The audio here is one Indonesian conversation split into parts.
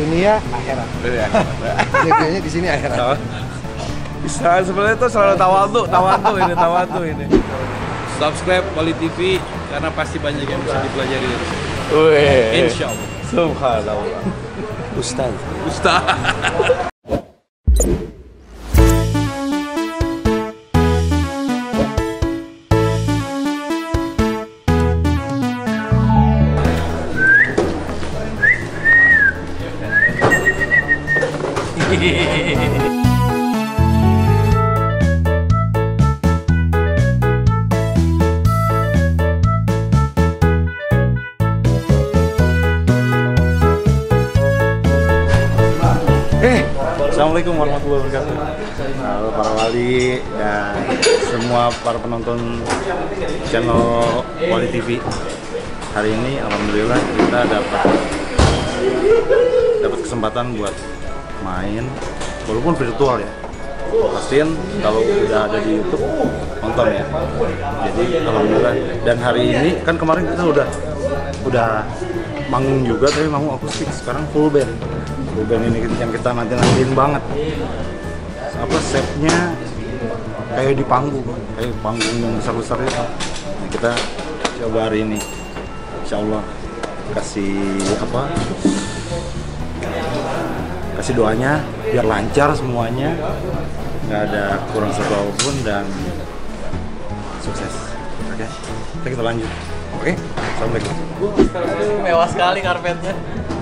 dunia akhirat. Dunia di sini akhirat. Bisa sebenarnya itu selalu tawadu ini. Subscribe Wali TV karena pasti banyak yang bisa dipelajari dari sini. Insya Allah. Subhanallah. Ustaz. Assalamualaikum warahmatullahi wabarakatuh. Halo para wali dan semua para penonton channel Wali TV. Hari ini alhamdulillah kita dapat kesempatan buat main walaupun virtual ya. Pastiin kalau udah ada di YouTube nonton ya. Jadi alhamdulillah, dan hari ini kan kemarin kita udah manggung juga, tapi manggung akustik, sekarang full band. Full band ini yang kita nanti-nantiin banget. Apa setnya kayak di panggung yang besar-besar itu. Nah, kita coba hari ini, insya Allah kasih doanya biar lancar semuanya, nggak ada kurang satu apapun, dan sukses. Oke, kita lanjut. Oke, assalamualaikum. Mewah sekali karpetnya.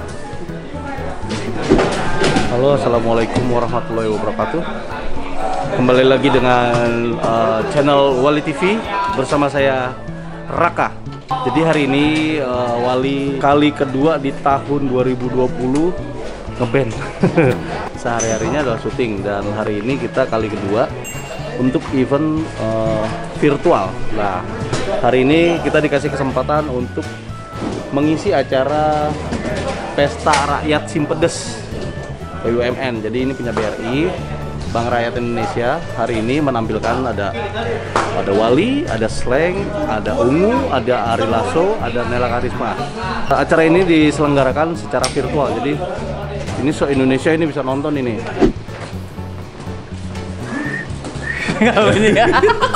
Halo, assalamualaikum warahmatullahi wabarakatuh. Kembali lagi dengan channel Wali TV bersama saya Raka. Jadi hari ini Wali kali kedua di tahun 2020 ngeband. Sehari-harinya adalah syuting, dan hari ini kita kali kedua untuk event virtual. Nah, hari ini kita dikasih kesempatan untuk mengisi acara Pesta Rakyat Simpedes BUMN. Jadi ini punya BRI, Bank Rakyat Indonesia. Hari ini menampilkan ada Wali, ada Sleng, ada Ungu, ada Ari Lasso, ada Nela Karisma. Acara ini diselenggarakan secara virtual. Jadi ini se-Indonesia ini bisa nonton ini. Nggak bunyi ya.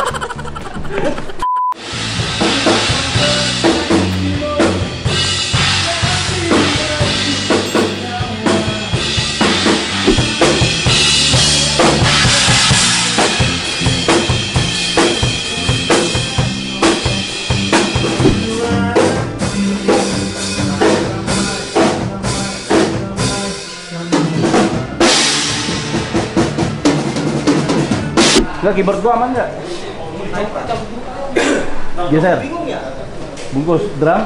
Nggak, keyboard gua aman nggak? Geser. Bungkus. Drum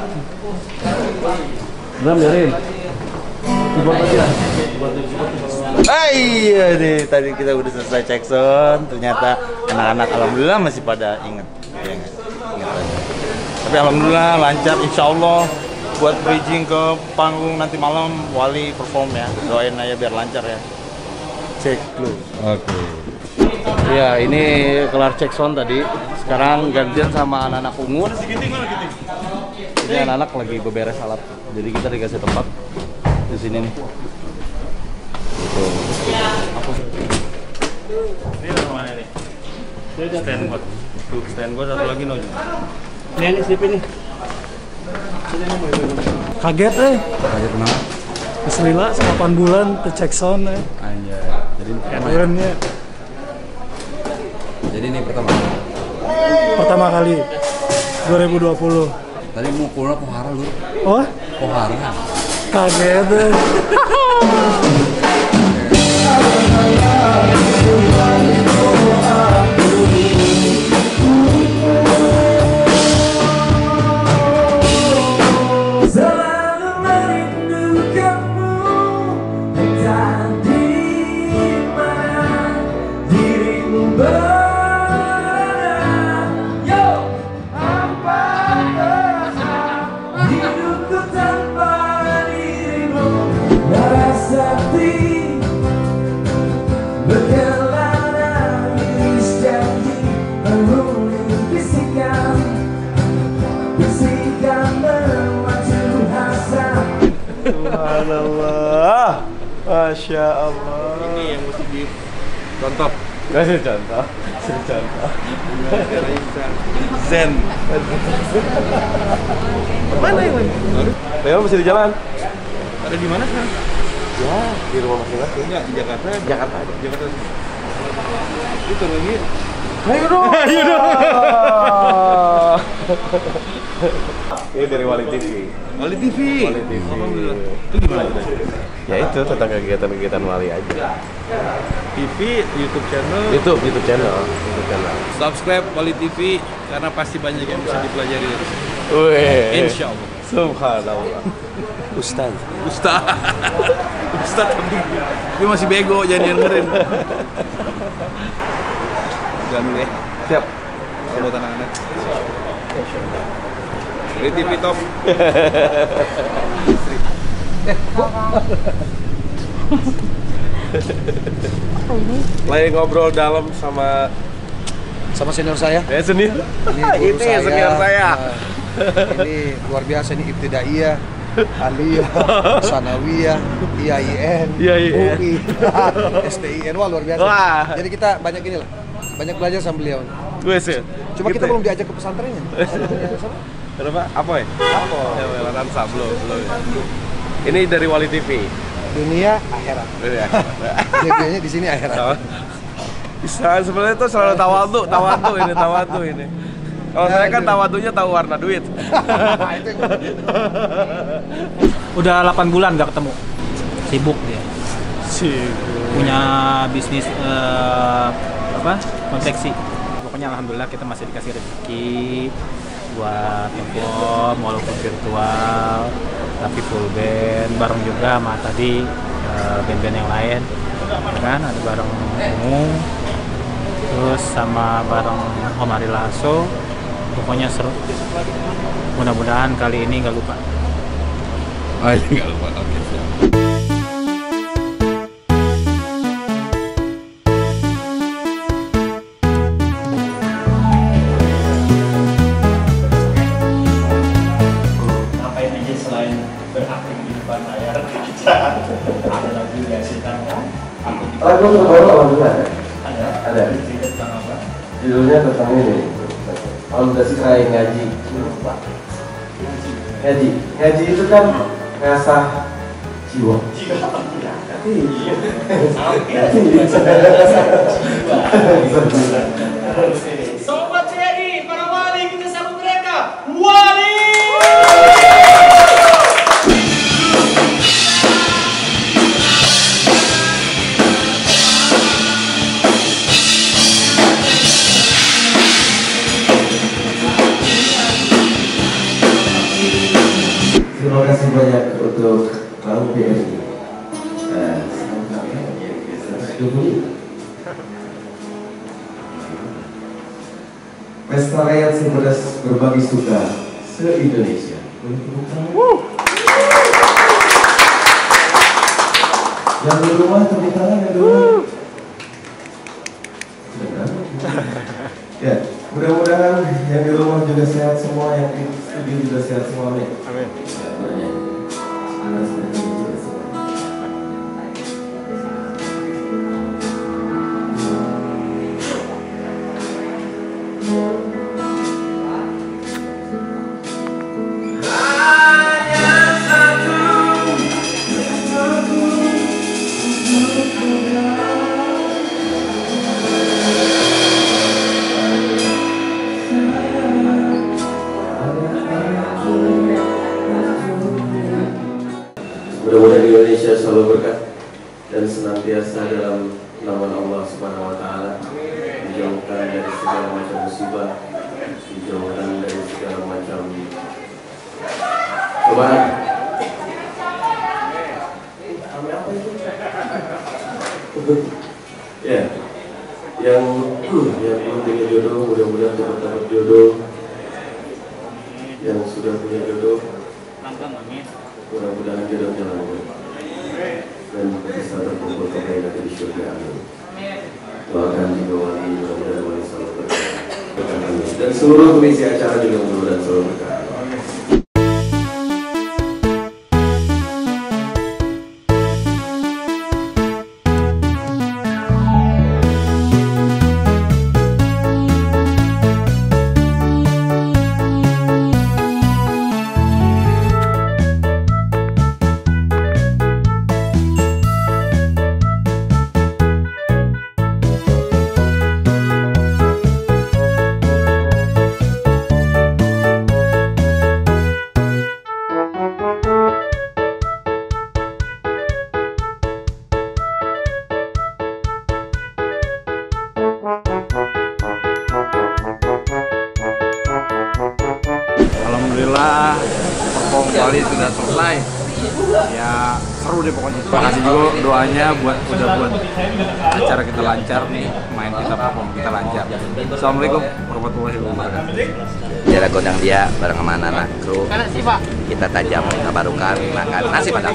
biarin. Keyboard aja. Iya nih, tadi kita udah selesai cek sound, ternyata anak-anak alhamdulillah masih pada inget. Ya, inget aja. Tapi alhamdulillah lancar, insya Allah buat bridging ke panggung nanti malam Wali perform ya. Doain aja biar lancar ya. Cek dulu. Oke. Ya, ini kelar cek sound tadi. Sekarang gantian sama anak-anak Ungu. Ini anak-anak lagi beberes alat. Jadi kita dikasih tempat di sini nih. Gitu. Ini mana nih? Stand buat. Tuh, stand gua satu lagi Nojo. Ini slip ini. Kaget Kaget kenapa? Keselila 8 bulan ke cek sound Anjay. Jadi ini pertama kali 2020. Tadi mau pulang Pohara lu. Oh? Pohara. Kaget Subhanallah. Ah, Masya Allah. Ini yang mesti dicontoh. Kasih contoh. Zen. Mana ini? Memang masih di jalan. Ada di mana sekarang? Ya, di rumah masing-masing. Enggak, di Jakarta. Jakarta aja. Jakarta. Itu lagi. Ayo dong. Ayo dong. Ini dari Wali TV. Wali TV. Wali TV. Alhamdulillah. Itu gimana itu? Ya itu tentang kegiatan-kegiatan Wali aja. TV, YouTube channel. YouTube channel. Subscribe Wali TV karena pasti banyak yang bisa dipelajari dari sini. Wih. Insya Allah. Subhanallah. Ustaz. Ustaz tapi masih bego jadi dengerin. Jangan deh. Siap. Buat anak-anak. Wali TV top. Lagi ngobrol dalam sama senior saya. ya senior. Ini guru saya. senior saya. Ini luar biasa, ini ibtidaiyah, aliyah, sanawiyah, IAIN, IAIN. UI, STIN, wah luar biasa. Wah. Jadi kita banyak ini lah, banyak belajar sama beliau. Gue sih. Cuma kita belum diajak ke pesantrennya. Kenapa? Apa ya? Apa? Ya, Lansa belum. Ini dari Wali TV. Dunia akhirat. Ya. Dunianya di sini akhirat. Bisa sebenarnya itu selalu tawadu ini. Kalau saya kan tawadunya tahu warna duit. Udah 8 bulan nggak ketemu. Sibuk dia. Punya bisnis konveksi. Pokoknya alhamdulillah kita masih dikasih rezeki buat perform walaupun virtual, tapi full band bareng juga sama tadi band-band yang lain, ya kan, ada bareng Ungu, terus sama bareng Om Ari Lasso. Pokoknya seru. Mudah-mudahan kali ini nggak lupa. Oh, iya, nggak lupa. Oke, siap. Ngapain aja selain berakting di depan layar, kita ada lagi nggak sih kan? Lagu terbaru alhamdulillah ada. Cerita tentang apa? Judulnya tentang ini. Fondasi kayak ngaji. Ngaji itu kan ngasah jiwa. Sobat CRI, para wali, kita sambut mereka. Wali! Terima kasih banyak untuk Bank BRI. Pesta Rakyat Simpedes Berbagi Suka se-Indonesia. Yang di rumah tepuk tangan yang dulu. Ya, mudah-mudahan yang di rumah juga sehat semua, yang di studio juga sehat semua. Amin. Mudah-mudahan Indonesia selalu berkah dan senantiasa dalam naungan Allah Subhanahu wa taala, dijauhkan dari segala macam musibah, dijauhkan dari segala macam cobaan. Ya, yang belum punya jodoh mudah-mudahan dapat jodoh, yang sudah punya jodoh mudah-mudahan jodohnya langgeng dan bisa terkumpul kembali nanti di surga. Amin. Doakan juga wali, mudah-mudahan wali selalu berkah. Dan seluruh komisi acara juga mudah-mudahan selalu berkah. sudah selesai. Ya seru deh pokoknya. Terima kasih juga doanya buat acara kita lancar nih, main kita perform kita lancar. Assalamualaikum warahmatullahi wabarakatuh. Jara gondang dia bareng sama anak kru. Kita tajam, kita barukan makan nasi padang.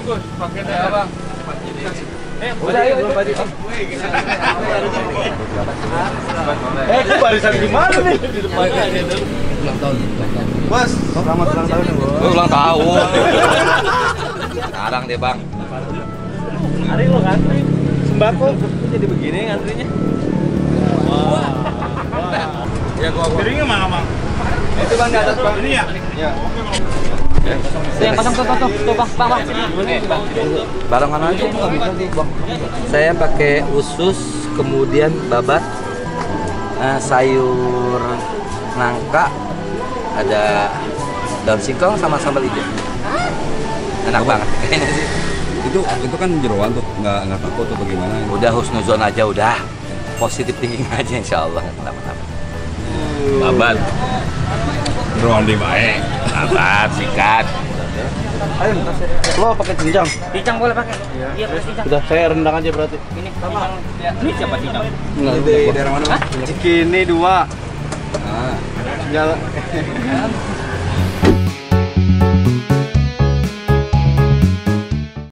Itu barisan di mana nih? Bos, selamat ulang tahun ya, Bos. Ulang tahun. Sekarang deh, Bang. Hari lo ngantri sembako jadi begini ngantrinya. Ya gua. Piringnya mana, Bang? Itu Bang di atas, Bang. Ini ya? Iya. Yang kosong tuh, Bang. Barengan aja nggak bisa sih, Bang. Saya pakai usus, kemudian babat, sayur nangka, ada daun singkong sama sambal hijau. Enak banget kayaknya sih. Itu kan jeroan tuh, nggak takut atau bagaimana? Udah husnuzon aja, udah positif thinking aja, insya Allah nggak kenapa-napa. Babat. Jeroan di baik. Babat, sikat. Lo pakai cincang? Cincang boleh pakai. Iya, pakai cincang. Udah, saya rendang aja berarti. Ini sama. Ini siapa cincang? Enggak, Di daerah mana? Cikini 2. Ah. Jalan.